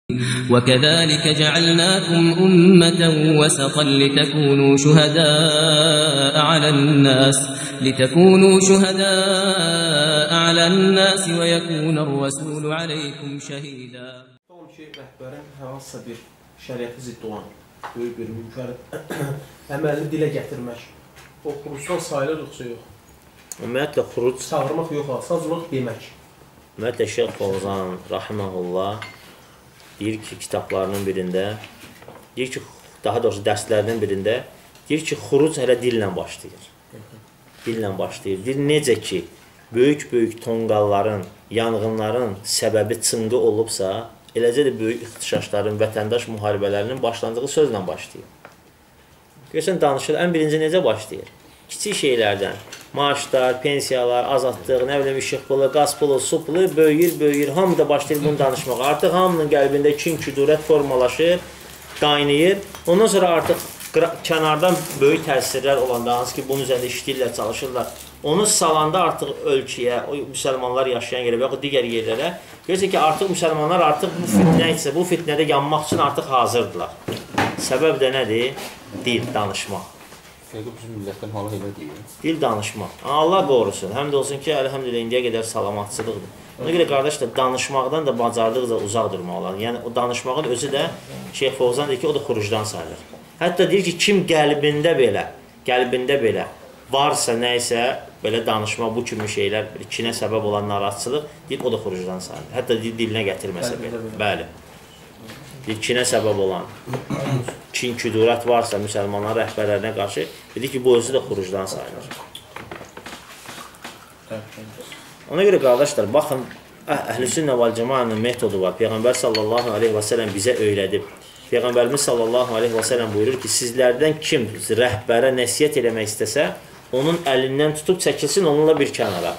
وكذلك جعلناكم أمة وسطا لتكونوا شهداء على الناس ويكون الرسول عليكم شهيدا. Son ki, rəhbərin hansısa bir şəriəti ziddi olan böyük bir münfərid əməlini dilə gətirmək. O xurucdan sayılır yoxsa yox? Ümumiyyətlə, xuruc... Çağırmaq yox, sadəcə demək. Ümumiyyətlə, Şeyx Fovzan, rahiməhullah, deyir ki, kitablarının birində, deyir ki, daha doğrusu dərslərinin birində, deyir ki, xuruc hələ dillə başlayır. Dillə başlayır. Deyir, necə ki, böyük-böyük tonqalların, yanğınların səbəbi çınqı olubsa, eləcə də böyük ixtişaşların, vətəndaş müharibələrinin başlandığı sözlə başlayır. Görürsən, danışır, ən birinci necə başlayır? Kiçik şeylərdən, maaşlar, pensiyalar, azadlıq, nə bilim, işıq pulu, qaz pulu, su pulu böyüyür, hamı da başlayır bunu danışmağa. Artıq hamının qəlbində kin-küdurət formalaşır, qaynayır. Ondan sonra artıq kənardan böyük təsirlər olanda, hansı ki, bunun üzərində işləyirlər, çalışırlar. Onu salanda artıq ölkəyə, o müsəlmanlar yaşayan yerə və yaxud digər yerlərə, görürsə ki, artıq müsəlmanlar artıq bu fitnə isə, bu fitnədə yanmaq üçün artıq hazırdırlar. Səbəb də nədir? Dil, danışmaq. Bizim millətdən halı elə deyil. Dil danışmaq. Allah qorusun. Həm də olsun ki, əlhəmdülillah, indiyə qədər salamatçılıqdır. Ona görə, qardaşlar, danışmaqdan da bacardıqca uzaq durmalılar. Yəni, o danışmağın özü də, Şeyx Fovzan deyir ki, o da xurucdan sayılır. Hətta deyir ki, kim qəlbində belə varsa, nəysə, belə danışmaq, bu kimi şeylər, kinə səbəb olan narahatçılıq, deyir, o da xurucdan sayılır. Hətta dilinə gətirməsə belə. Bəli. Bir kinə səbəb olan, kin-küdurət varsa müsəlmanların rəhbərlərinə qarşı, dedi ki, bu özü də xurucdan sayılır. Ona görə, qardaşlar, baxın, Əhl-i Sünnə vəl Cəmaənin metodu var. Peyğəmbər sallallahu aleyhi və sələm bizə öyrədib. Peyğəmbərimiz sallallahu aleyhi və sələm buyurur ki, sizlərdən kim rəhbərə nəsiyyət eləmək istəsə, onun əlindən tutub çəkilsin onunla bir kənara.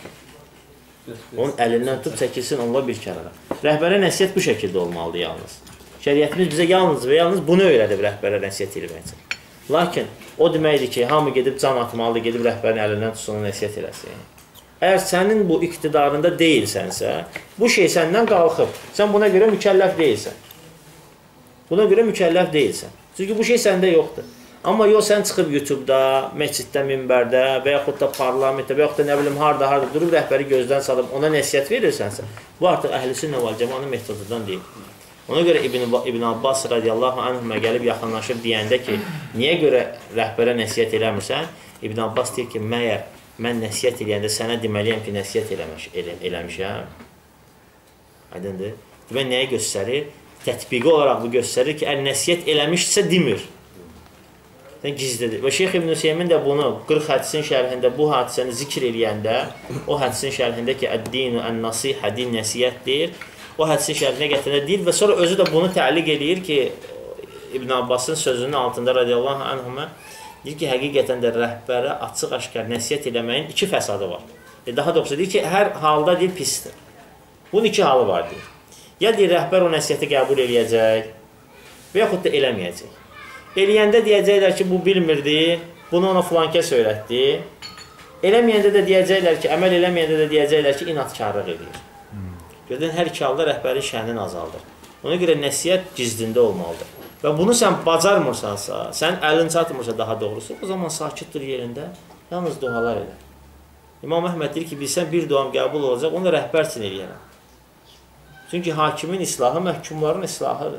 Onun əlindən tutub çəkilsin onunla bir kənara. Rəhbərə nəsiyyət bu şəkildə olmalıdır yalnız. Şəriətimiz bizə yalnız və yalnız bunu öyrədib rəhbərə nəsiyyət eləmək üçün. Lakin o deməkdir ki, hamı gedib can atmalıdır, gedib rəhbərin əlindən tutsun, nəsiyyət eləsin. Əgər sənin bu iqtidarında deyilsənsə, bu şey səndən qalxıb, sən buna görə mükəlləf deyilsən. Buna görə mükəlləf deyilsən. Çünki bu şey səndə yoxdur. Amma yox, sən çıxıb YouTube-da, məsciddə, minbərdə və yaxud da parlamentdə və yaxud da nə bilim, harada durub rəhbəri gözdən salıb ona nəsiyyət verirsənsə, bu artıq Əhl-i Sünnə vəl Cəmaənin metodudan deyil. Ona görə İbn Abbas radiyallahu anhümə gəlib yaxınlaşıb deyəndə ki, niyə görə rəhbərə nəsiyyət eləmirsən? İbn Abbas deyir ki, məyər mən nəsiyyət eləyəndə sənə deməliyəm ki, nəsiyyət eləmişəm. Aydındır. Demək, nəyə göstərir? Tətbiqi olaraq bu göstərir ki, nəsiyyət eləmişsə demir. Gizlidir. Və Şeyx İbn Hüseymin də bunu 40 hədisin şərhində bu hadisəni zikr eləyəndə, o hədisin şərhində ki, əd-dinu ən-nasihə, din nəsiyyətdir, o hədisin şərhinə gətirəndə deyir və sonra özü də bunu təliq eləyir ki, İbn Abbasın sözünün altında radiyallahu anhümə deyir ki, həqiqətən də rəhbərə açıq-aşkar nəsiyyət eləməyin iki fəsadı var. Daha doğrusu deyir ki, hər halda deyir pisdir. Bunun iki halı var deyir. Ya deyir, rəhbər o nəsiyyəti qəbul eləyəcək və yaxud da eləməyəcək. Eləyəndə deyəcəklər ki, bu bilmirdi, bunu ona filankəs öyrətdi. Eləməyəndə də deyəcəklər ki, əməl eləməyəndə də deyəcəklər ki, inatkarlıq edir. Gördün, hər iki halda rəhbərin şənini azaldır. Ona görə nəsiyyət gizlində olmalıdır. Və bunu sən bacarmırsansa, sən əlin çatmırsa daha doğrusu, o zaman sakitdir yerində, yalnız dualar elə. İmam Əhməd deyir ki, bilsən bir duam qəbul olacaq, onu rəhbər üçün eləyərəm. Çünki hakimin islahı məhkumların islahıdır.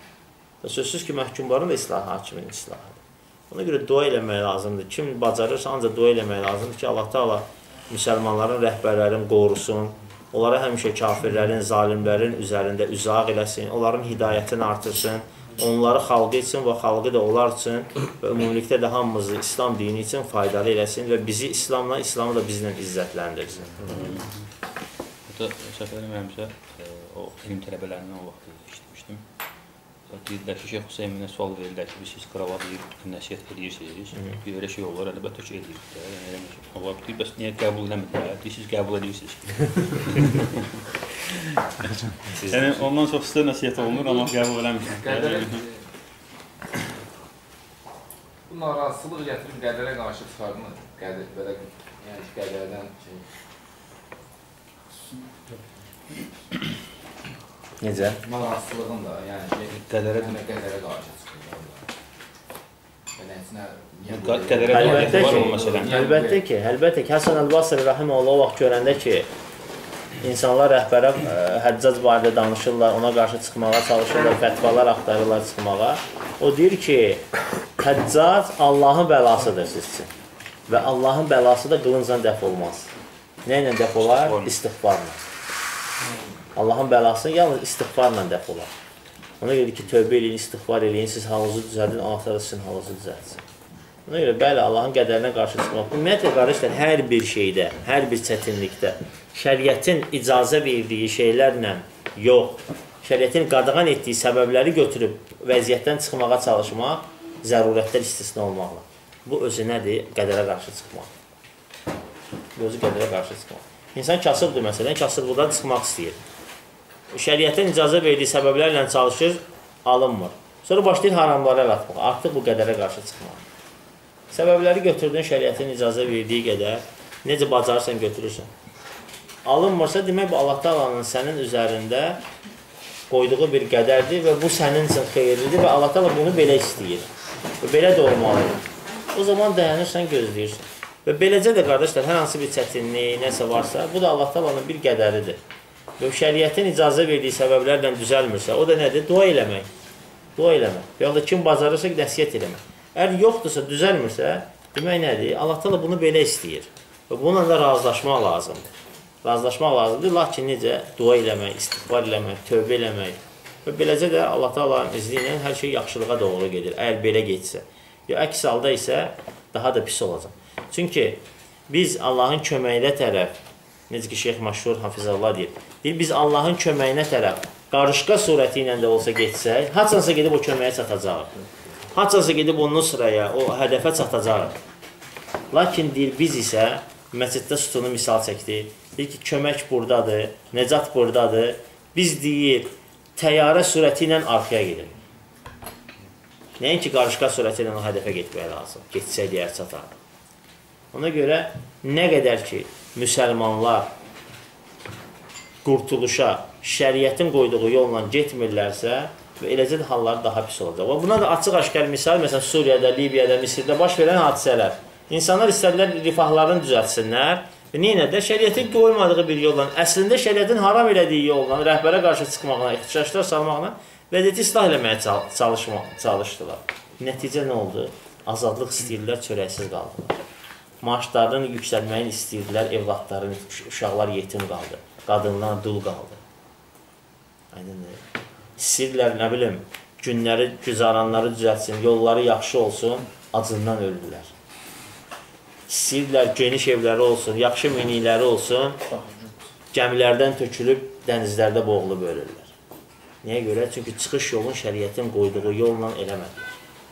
Və sözsüz ki, məhkumların da islahı hakimin islahıdır. Ona görə dua eləmək lazımdır. Kim bacarırsa, ancaq dua eləmək lazımdır ki, Allah Teala müsəlmanların rəhbərlərini qorusun, onlara həmişə kafirlərin, zalimlərin üzərində üzaq eləsin, onların hidayətini artırsın, onları xalqı üçün və xalqı da onlar üçün və ümumilikdə də hamımızı İslam dini üçün faydalı eləsin və bizi İslamla, İslamı da bizlə izzətləndirsin. Səhv eləməyəmsə, o elm tələbələrindən o vaxt işləmişdim. Deyirlər ki, Şeyx Hüseyminə sual verirlər ki, siz qıravat nəsiyyət edirsiniz. Bir elə şey olur, əlbəttə ki, edirik də. Allah deyir, bəs niyə qəbul eləmirlər? Siz qəbul edirsiniz ki. Yəni, ondan çox sizə nəsiyyət olunur, amma qəbul eləmirsiniz. Bu narazılıq gətirib qədərə qarşı çıxardımı? Yəni ki, qədərdən Necə? Narazılığın da, yəni ki, Qədərə qədərə qarşı çıxırlar. Beləsinə, Əlbəttə ki, Həsən Əl-Basri rahimehullah o vaxt görəndə ki, insanlar rəhbərə Həccac barədə danışırlar, ona qarşı çıxmağa çalışırlar, fətvalar axtarırlar çıxmağa. O deyir ki, Həccac Allahın bəlasıdır siz üçün. Və Allahın bəlası da qılıncla dəf olmaz. Nə ilə dəf olar? İstiğfarla. Allahın bəlası yalnız istiğfarla dəf olar. Ona görə ki, tövbə eləyin, istiğfar eləyin, siz halınızı düzəldin, Allah da sizin halınızı düzəltsin. Ona görə, bəli, Allahın qədərinə qarşı çıxmaq. Ümumiyyətlə, qardaşlar, hər bir şeydə, hər bir çətinlikdə şəriətin icazə verdiyi şeylərlə yox, şəriətin qadağan etdiyi səbəbləri götürüb vəziyyətdən çıxmağa çalışmaq zərurətlər istisna olmaqla. Bu özü nədir? Qədərə qarşı çıxmaq. Bu özü qədərə qarşı çıxmaq. İnsan kasıbdır, məsələn, kasıblıqdan çıxmaq istəyir. Şəriətin icazə verdiyi səbəblərlə çalışır, alınmır. Sonra başlayır haramlara əl atmaq. Artıq bu qədərə qarşı çıxmaq. Səbəbləri götürdün şəriətin icazə verdiyi qədər, necə bacarırsan götürürsən. Alınmırsa, demək bu Allah Taala'nın sənin üzərində qoyduğu bir qədərdir və bu sənin üçün xeyirlidir və Allah Taala bunu belə istəyir. Və belə də olmalıdır. O zaman dayanırsan, gözləyirsən. Və beləcə də, qardaşlar, hər hansı bir çətinlik, nəsə varsa, bu da Allah Taala'nın bir qədəridir. Və şəriətin icazə verdiyi səbəblərlə düzəlmirsə, o da nədir? Dua eləmək. Dua eləmək. Və ya da kim bacarırsa, nəsiyyət eləmək. Əgər yoxdursa, düzəlmirsə, demək nədir? Allah Taala bunu belə istəyir. Və bununla da razılaşmaq lazımdır. Razılaşmaq lazımdır. Lakin necə? Dua eləmək, istiğfar eləmək, tövbə eləmək. Və beləcə də Allah Taala'nın izni ilə hər şey yaxşılığa doğru gedir. Əgər belə getsə. Ya əks halda isə daha da pis olacaq. Çünki biz Allahın köməyinə tərəf, necə ki, Şeyx Məşhur Hafizallah deyir, biz Allahın köməyinə tərəf qarışqa surəti ilə də olsa getsək, haçansa gedib o köməyə çatacaq. Haçansa gedib onun sıraya, o hədəfə çatacaq. Lakin deyir, biz isə məsciddə sütunu misal çəkdik. Deyir ki, kömək buradadır, nəcat buradadır. Biz deyir, təyyarə surəti ilə arxaya gedirik. Nəinki qarışqa surəti ilə o hədəfə getmək lazım. Getsək deyər, çatar. Ona görə nə qədər ki, müsəlmanlar qurtuluşa, şəriətin qoyduğu yolla getmirlərsə, və eləcə də halları daha pis olacaq. Buna da açıq-aşkar misal, məsələn, Suriyada, Libiyada, Misirdə baş verən hadisələr. İnsanlar istədilər rifahlarını düzəltsinlər və neynədilər? Şəriətin qoymadığı bir yolla, əslində şəriətin haram elədiyi yolla, rəhbərə qarşı çıxmaqla, ixtişaşlar salmaqla vəziyyəti islah eləməyə çalışdılar. Nəticə nə oldu? Azadlıq istəyirlər, çörəksiz qaldılar. Maaşlarının yüksəlməyini istəyirdilər, evlatların, uşaqlar yetim qaldı. Qadınlar dul qaldı. Aydındır. İstəyirlər, nə bilim, günləri, güzaranları düzəltsin, yolları yaxşı olsun, acından öldülər. İstəyirlər, geniş evləri olsun, yaxşı minikləri olsun, gəmilərdən tökülüb, dənizlərdə boğulub ölürlər. Niyə görə? Çünki çıxış yolun şəriətin qoyduğu yolla eləmədilər.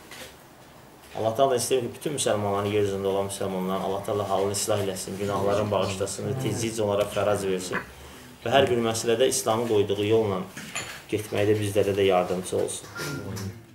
Allah Taala istəyir ki, bütün müsəlmanların, yer üzərində olan müsəlmanların Allah Taala halını islah eləsin, günahların bağışlasın, tezcic olaraq xərac versin və hər bir məsələdə İslamın qoyduğu yolla getməkdə bizlərə də yardımcı olsun.